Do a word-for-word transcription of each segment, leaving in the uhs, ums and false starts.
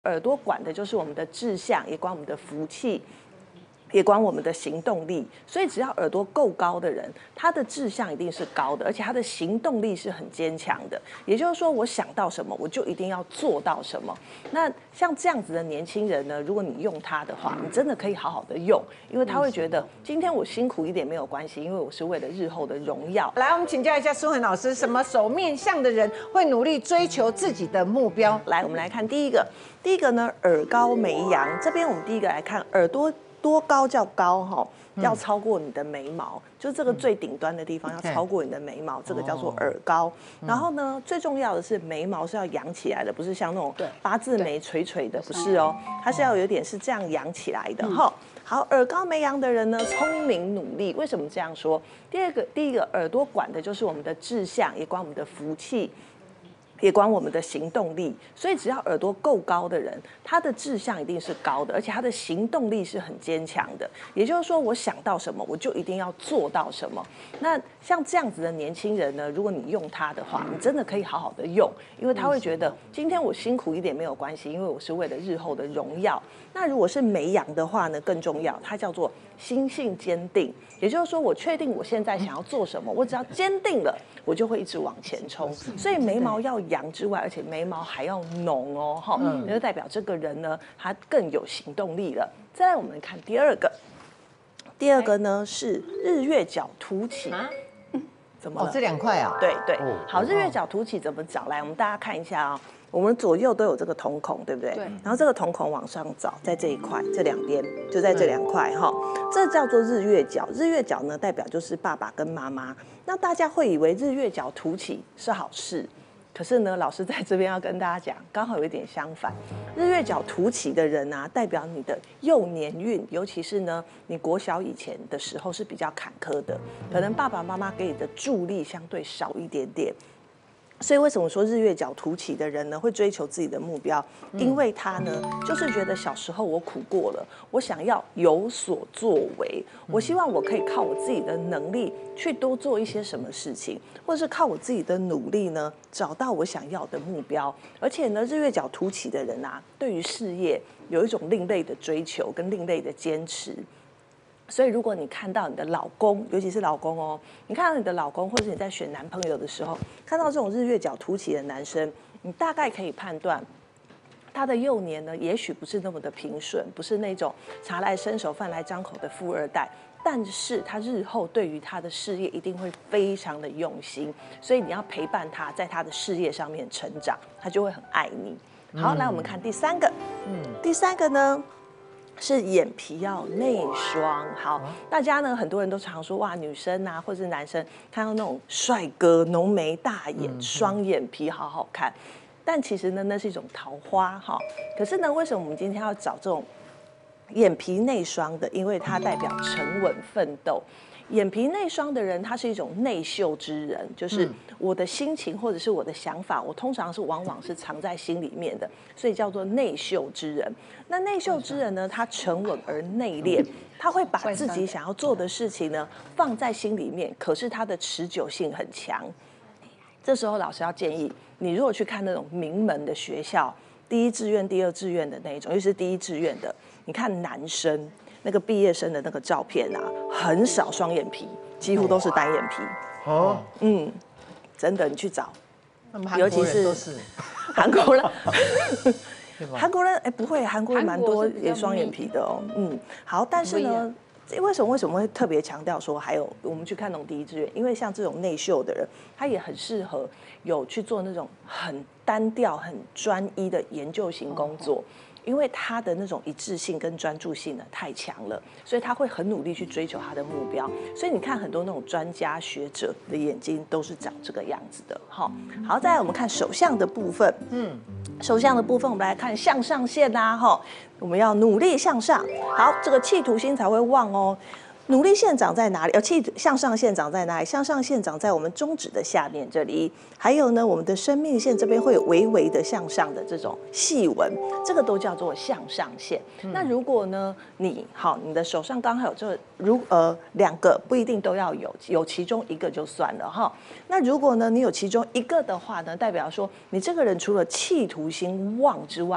耳朵管的就是我们的志向，也管我们的福气。也管我们的行动力，所以只要耳朵够高的人，他的志向一定是高的，而且他的行动力是很坚强的。也就是说，我想到什么，我就一定要做到什么。那像这样子的年轻人呢，如果你用他的话，你真的可以好好的用，因为他会觉得今天我辛苦一点没有关系，因为我是为了日后的荣耀。 来，我们请教一下苏恒老师，什么手面相的人会努力追求自己的目标？ 来，我们来看第一个，第一个呢，耳高眉扬。这边我们第一个来看耳朵。多高叫高哈？要超过你的眉毛，嗯、就是这个最顶端的地方要超过你的眉毛，这个叫做耳高。然后呢，最重要的是眉毛是要扬起来的，不是像那种八字眉垂垂的，不是哦，它是要有点是这样扬起来的哈。好，耳高眉扬的人呢，聪明努力。为什么这样说？第二个，第一个耳朵管的就是我们的志向，也管我们的福气。也管我们的行动力，所以只要耳朵够高的人，他的志向一定是高的，而且他的行动力是很坚强的。也就是说，我想到什么，我就一定要做到什么。那像这样子的年轻人呢，如果你用他的话，你真的可以好好的用，因为他会觉得今天我辛苦一点没有关系，因为我是为了日后的荣耀。那如果是眉扬的话呢，更重要，它叫做心性坚定。也就是说，我确定我现在想要做什么，我只要坚定了，我就会一直往前冲。所以眉毛要扬之外，而且眉毛还要浓哦，哈，那就代表这个人呢，他更有行动力了。再来，我们看第二个，第二个呢是日月角凸起。怎么了？ 哦，这两块啊？ 对对，好，日月角凸起怎么找？来，我们大家看一下啊、哦。我们左右都有这个瞳孔，对不对？对。然后这个瞳孔往上找，在这一块，这两边就在这两块哈，这叫做日月角。日月角呢，代表就是爸爸跟妈妈。那大家会以为日月角凸起是好事，可是呢，老师在这边要跟大家讲，刚好有一点相反。日月角凸起的人啊，代表你的幼年运，尤其是呢，你国小以前的时候是比较坎坷的，可能爸爸妈妈给你的助力相对少一点点。所以为什么说日月角凸起的人呢会追求自己的目标？因为他呢就是觉得小时候我苦过了，我想要有所作为，我希望我可以靠我自己的能力去多做一些什么事情，或者是靠我自己的努力呢找到我想要的目标。而且呢，日月角凸起的人啊，对于事业有一种另类的追求跟另类的坚持。所以，如果你看到你的老公，尤其是老公哦，你看到你的老公，或者你在选男朋友的时候，看到这种日月角凸起的男生，你大概可以判断，他的幼年呢，也许不是那么的平顺，不是那种茶来伸手、饭来张口的富二代，但是他日后对于他的事业一定会非常的用心，所以你要陪伴他在他的事业上面成长，他就会很爱你。好，来我们看第三个，嗯，第三个呢？是眼皮要内双。好，大家呢很多人都常说哇，女生啊或者是男生看到那种帅哥浓眉大眼、双眼皮好好看，但其实呢那是一种桃花哈。可是呢，为什么我们今天要找这种眼皮内双的？因为它代表沉稳奋斗。眼皮内双的人，他是一种内秀之人，就是我的心情或者是我的想法，我通常是往往是藏在心里面的，所以叫做内秀之人。那内秀之人呢，他沉稳而内敛，他会把自己想要做的事情呢放在心里面，可是他的持久性很强。这时候老师要建议你，如果去看那种名门的学校，第一志愿、第二志愿的那一种，尤其是第一志愿的，你看男生。那个毕业生的那个照片啊，很少双眼皮，几乎都是单眼皮。哦，嗯，真的，你去找，尤其是韩国人，韩国人哎不会，韩国人蛮多也双眼皮的哦。嗯，好，但是呢，为什么为什么会特别强调说，还有我们去看那种第一志愿？因为像这种内秀的人，他也很适合有去做那种很单调、很专一的研究型工作。因为他的那种一致性跟专注性呢太强了，所以他会很努力去追求他的目标。所以你看很多那种专家学者的眼睛都是长这个样子的。好，好，再来我们看手相的部分。嗯，手相的部分我们来看向上线啦。哈，我们要努力向上。好，这个企图心才会旺哦。努力线长在哪里？呃，气向上线长在哪里？向上线长在我们中指的下面这里。还有呢，我们的生命线这边会有微微的向上的这种细纹，这个都叫做向上线。嗯、那如果呢，你好，你的手上刚好有这如呃两个，不一定都要有，有其中一个就算了哈。那如果呢，你有其中一个的话呢，代表说你这个人除了企图心旺之外，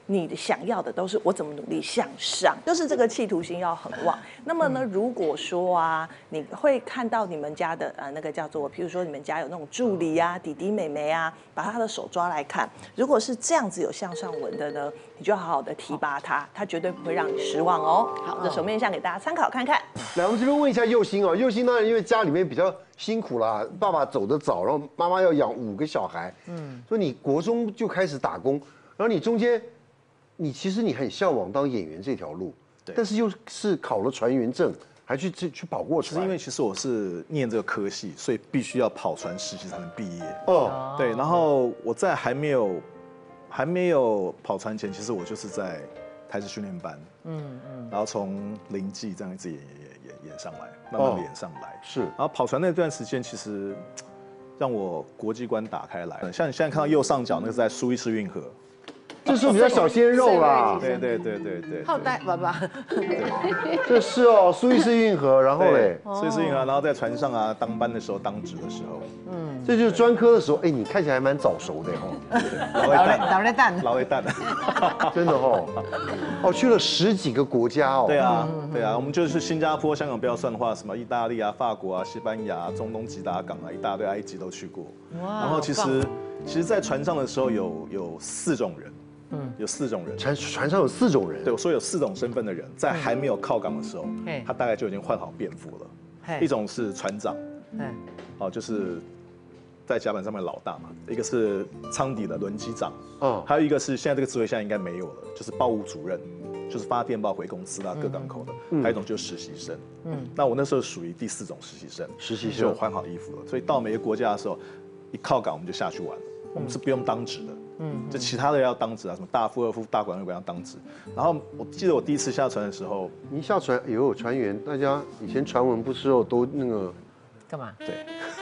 你想要的都是我怎么努力向上，就是这个企图心要很旺。那么呢，如果说啊，你会看到你们家的呃那个叫做，比如说你们家有那种助理啊、弟弟妹妹啊，把他的手抓来看，如果是这样子有向上纹的呢，你就好好的提拔他，他绝对不会让你失望哦。好，这手面相给大家参考看看。 来，我们这边问一下佑星哦，佑星当然因为家里面比较辛苦啦，爸爸走得早，然后妈妈要养五个小孩，嗯，所以你国中就开始打工，然后你中间，你其实你很向往当演员这条路，对，但是又是考了船员证，还去去去跑过船。 是因为其实我是念这个科系，所以必须要跑船实习才能毕业。哦，对，然后我在还没有还没有跑船前，其实我就是在台式训练班，嗯嗯，然后从零技这样一直演演演演演上来，慢慢的演上来。是，然后跑船那段时间，其实让我国际观打开来。像你现在看到右上角那个是在苏伊士运河。 这是我们家小鲜肉啦， 对对对对对， 好呆爸爸， 这是哦，苏伊士运河，然后嘞， 苏伊士运河，然后在船上啊当班的时候，当值的时候， 嗯，这就是专科的时候，哎，你看起来还蛮早熟的哦， 老雷老雷蛋， 老雷蛋， 真的哦，哦，去了十几个国家哦， 对啊对啊，我们就是新加坡、香港不要算的话，什么意大利啊、法国啊、西班牙、中东几大港啊，一大堆，埃及都去过，然后其实其实，在船上的时候有有四种人。嗯，有四种人， 船船上有四种人。 对，我说有四种身份的人，在还没有靠港的时候，他大概就已经换好便服了。一种是船长，哦，就是在甲板上面老大嘛；一个是舱底的轮机长，哦，还有一个是现在这个职位现在应该没有了，就是报务主任，就是发电报回公司啦、各港口的。还有一种就是实习生。嗯，那我那时候属于第四种实习生，实习生就换好衣服了，所以到每个国家的时候，一靠港我们就下去玩了，我们是不用当值的。嗯，就其他的要当值啊，什么大副、二副、大管、二管要当值。然后我记得我第一次下船的时候， 一下船也有船员，大家以前传闻不是哦，都那个干嘛？ 对，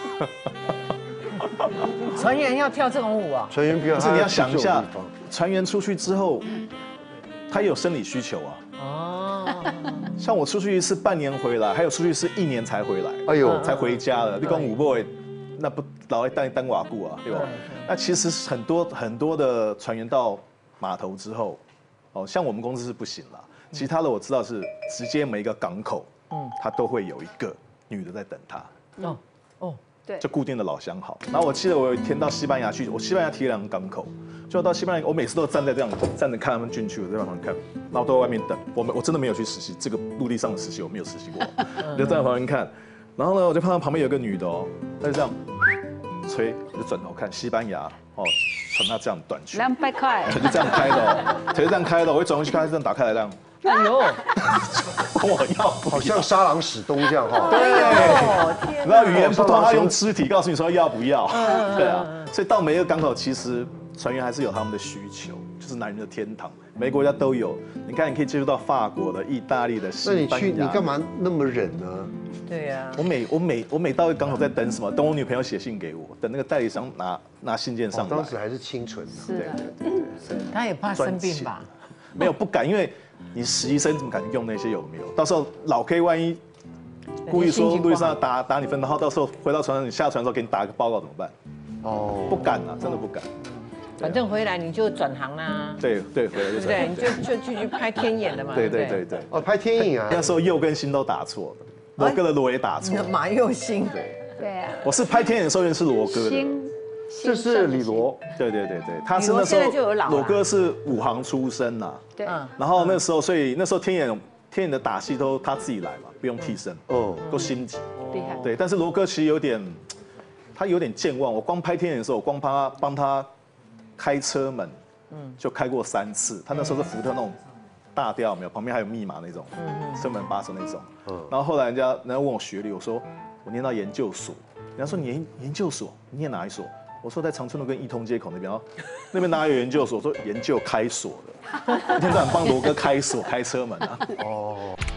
船员要跳这种舞啊？ 船员不要， 可是你要想一下，船员出去之后，他也有生理需求啊。哦，像我出去一次半年回来，还有出去是一年才回来，哎呦，才回家了。你讲五 boy。那不老爱当当瓦固啊，对吧？那其实很多很多的船员到码头之后，哦，像我们公司是不行啦，其他的我知道是直接每一个港口，嗯，他都会有一个女的在等他。哦哦，对，就固定的老相好。然后我记得我有一天到西班牙去，我西班牙提两个港口，就到西班牙，我每次都站在这样站着看他们进去，我在旁边看，然后都在外面等。我们我真的没有去实习，这个陆地上的实习我没有实习过，我就站在旁边看。然后呢，我就看到旁边有个女的哦，她就这样吹，我就转头看西班牙哦，穿她这样短裙， 两百块， 腿就这样开的哦，腿就这样开的，我一转过去看她这样打开来这样， 哎呦， 问我要， 好像沙朗史东这样哈， 对，然后语言不通，她用肢体告诉你说要不要，对啊，所以到每一个港口其实船员还是有他们的需求，就是男人的天堂，每个国家都有。你看，你可以接触到法国的、意大利的、西班牙。 那你去，你干嘛那么忍呢？ 对呀， 我每我每我每到一个港口在等什么？等我女朋友写信给我，等那个代理商拿拿信件上来。 当时还是清纯的， 对对对对，他也怕生病吧？ 没有不敢，因为你实习生怎么敢用那些有没有？到时候老 K 万一故意说路上打打你分，然后到时候回到船上，你下船的时候给你打一个报告怎么办？哦，不敢啊，真的不敢。 反正回来你就转行啦。 对对，回来就转行。 对，你就就继续拍天眼的嘛。 对对对对。 哦，拍天影啊。 那时候右跟心都打错了，罗哥的罗也打错。 马佑星。 对。 对啊。 我是拍天眼的时候认识罗哥的。 这是李罗。 对对对对，他是那时候罗哥是武行出身呐。对。然后那时候，所以那时候天眼天眼的打戏都他自己来嘛，不用替身。哦。都心急。厉害。对，但是罗哥其实有点，他有点健忘。我光拍天眼的时候，我光帮他帮他。开车门，嗯，就开过三次。他那时候是福特那种大吊，没有旁边还有密码那种，车门把手那种。嗯，然后后来人家人家问我学历，我说我念到研究所。人家说你研研究所，你念哪一所？我说在长春路跟一通街口那边哦，那边哪有研究所？我说研究开锁的，一天到晚帮罗哥开锁、开车门啊。哦。